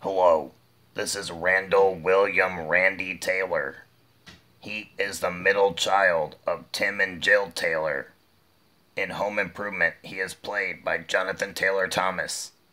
Hello, this is Randall William Randy Taylor. He is the middle child of Tim and Jill Taylor. In Home Improvement, he is played by Jonathan Taylor Thomas.